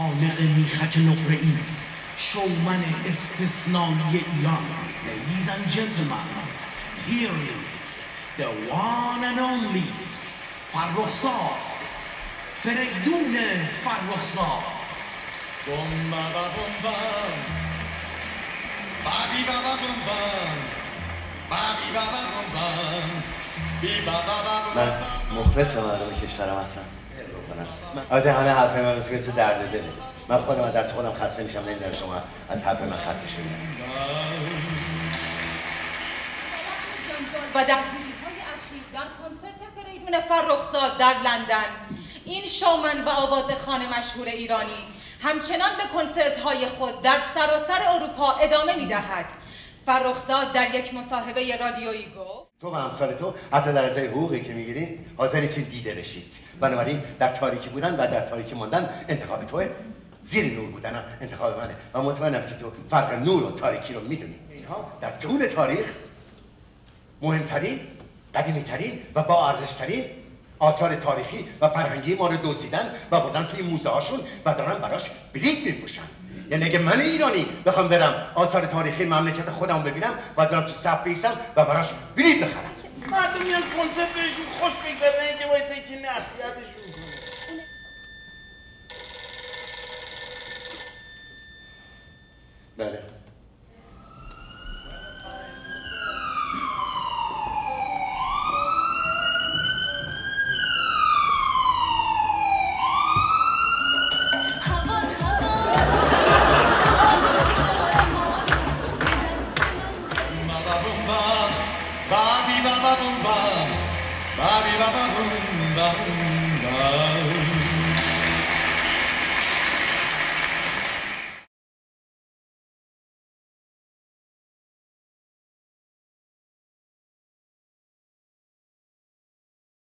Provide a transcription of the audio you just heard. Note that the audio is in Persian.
خالق میخک نقره‌ای، شومن استثنایی ایران. Ladies and gentlemen, here is the one and only فرخزاد، فریدون فرخزاد. بوم بابا بوم بام، بابی بابا بوم بام، بابی بابا بوم بام، بی بابا بوم بام. من مخلص مردم کشورم هستم. البته همه حرف من مثل تو درد دله. من خودم از دست خودم خسته میشم، نمیدونم شما از حرف من خسته شدید. و در روزهای اخیر در کنسرت فریدون فرخزاد در لندن، این شومن و آوازخوان مشهور ایرانی همچنان به کنسرت‌های خود در سراسر اروپا ادامه می‌دهد. فرخزاد در یک مصاحبه رادیویی گفت: تو و امثال تو حتی در ازای حقوقی که میگیرین حاضرین دیده بشید. بنابراین در تاریکی بودن و در تاریکی ماندن انتخاب توه، زیر نور بودن انتخاب منه و مطمئنم که تو فرق نور و تاریکی رو میدونی. اینها در طول تاریخ مهمترین، قدیمی‌ترین و با ارزش‌ترین آثار تاریخی و فرهنگی ما رو دزدیدن و بردن توی موزه هاشون و دارن براش بلیط میفروشن. یعنی اگه من ایرانی بخوام برم آثار تاریخی مملکت خودم ببینم و دارم تو صف بیستم و براش بلیط بخرم. مردم میان کنسرت بهشون خوش بگذره، اینکه وایسه یکی نصیحتشون کنه. بله.